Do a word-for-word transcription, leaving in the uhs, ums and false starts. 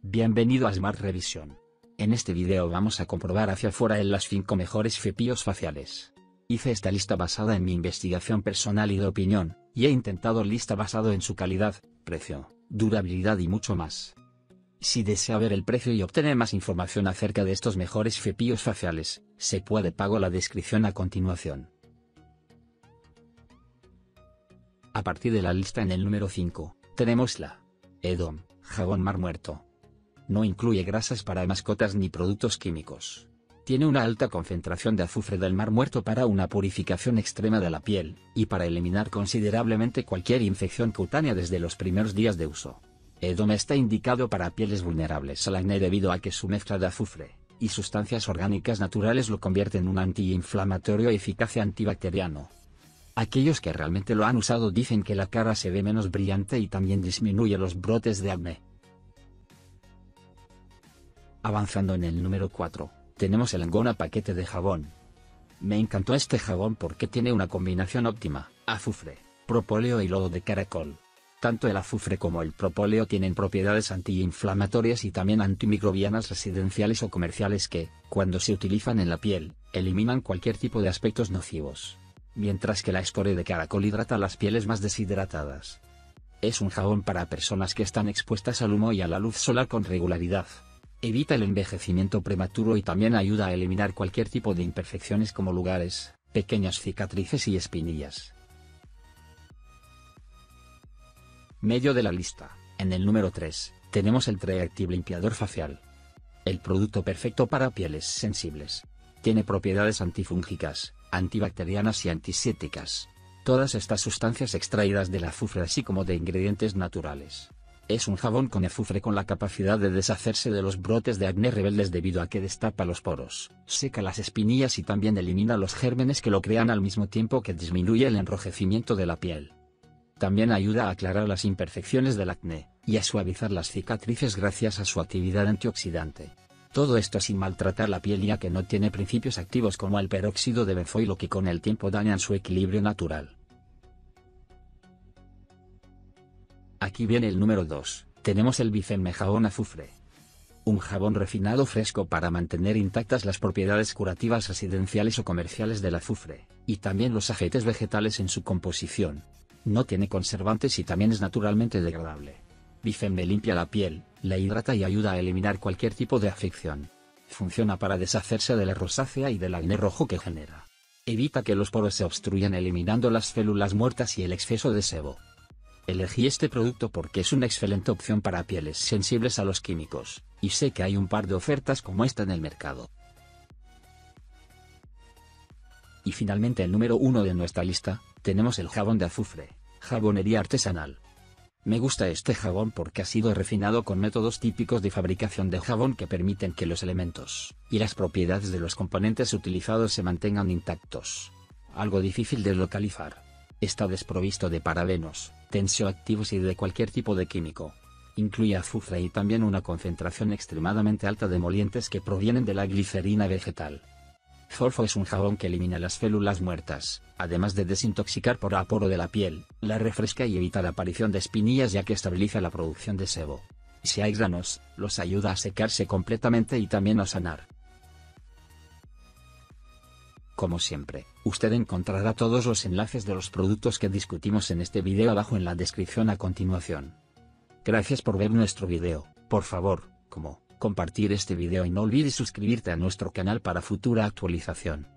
Bienvenido a Smart Revisión. En este video vamos a comprobar hacia afuera en las cinco mejores cepillos faciales. Hice esta lista basada en mi investigación personal y de opinión, y he intentado lista basado en su calidad, precio, durabilidad y mucho más. Si desea ver el precio y obtener más información acerca de estos mejores cepillos faciales, se puede pago la descripción a continuación. A partir de la lista en el número cinco, tenemos la Edom, jabón mar muerto. No incluye grasas para mascotas ni productos químicos. Tiene una alta concentración de azufre del mar muerto para una purificación extrema de la piel, y para eliminar considerablemente cualquier infección cutánea desde los primeros días de uso. Edom está indicado para pieles vulnerables al acné debido a que su mezcla de azufre y sustancias orgánicas naturales lo convierte en un antiinflamatorio y eficaz antibacteriano. Aquellos que realmente lo han usado dicen que la cara se ve menos brillante y también disminuye los brotes de acné. Avanzando en el número cuatro, tenemos el Angona paquete de jabón. Me encantó este jabón porque tiene una combinación óptima: azufre, propóleo y lodo de caracol. Tanto el azufre como el propóleo tienen propiedades antiinflamatorias y también antimicrobianas residenciales o comerciales que, cuando se utilizan en la piel, eliminan cualquier tipo de aspectos nocivos. Mientras que la escoria de caracol hidrata las pieles más deshidratadas. Es un jabón para personas que están expuestas al humo y a la luz solar con regularidad. Evita el envejecimiento prematuro y también ayuda a eliminar cualquier tipo de imperfecciones como lugares, pequeñas cicatrices y espinillas. Medio de la lista, en el número tres, tenemos el Treactive limpiador facial. El producto perfecto para pieles sensibles. Tiene propiedades antifúngicas, antibacterianas y antisépticas. Todas estas sustancias extraídas del azufre así como de ingredientes naturales. Es un jabón con azufre con la capacidad de deshacerse de los brotes de acné rebeldes debido a que destapa los poros, seca las espinillas y también elimina los gérmenes que lo crean al mismo tiempo que disminuye el enrojecimiento de la piel. También ayuda a aclarar las imperfecciones del acné, y a suavizar las cicatrices gracias a su actividad antioxidante. Todo esto sin maltratar la piel ya que no tiene principios activos como el peróxido de benzoilo que con el tiempo dañan su equilibrio natural. Aquí viene el número dos, tenemos el Bifemme jabón azufre. Un jabón refinado fresco para mantener intactas las propiedades curativas residenciales o comerciales del azufre, y también los aceites vegetales en su composición. No tiene conservantes y también es naturalmente degradable. Bifemme limpia la piel, la hidrata y ayuda a eliminar cualquier tipo de afección. Funciona para deshacerse de la rosácea y del acné rojo que genera. Evita que los poros se obstruyan eliminando las células muertas y el exceso de sebo. Elegí este producto porque es una excelente opción para pieles sensibles a los químicos, y sé que hay un par de ofertas como esta en el mercado. Y finalmente el número uno de nuestra lista, tenemos el jabón de azufre, jabonería artesanal. Me gusta este jabón porque ha sido refinado con métodos típicos de fabricación de jabón que permiten que los elementos y las propiedades de los componentes utilizados se mantengan intactos. Algo difícil de localizar. Está desprovisto de parabenos, tensioactivos y de cualquier tipo de químico. Incluye azufre y también una concentración extremadamente alta de emolientes que provienen de la glicerina vegetal. Zolfo es un jabón que elimina las células muertas, además de desintoxicar poro a poro de la piel, la refresca y evita la aparición de espinillas ya que estabiliza la producción de sebo. Si hay granos, los ayuda a secarse completamente y también a sanar. Como siempre, usted encontrará todos los enlaces de los productos que discutimos en este video abajo en la descripción a continuación. Gracias por ver nuestro video, por favor, como, compartir este video y no olvides suscribirte a nuestro canal para futura actualización.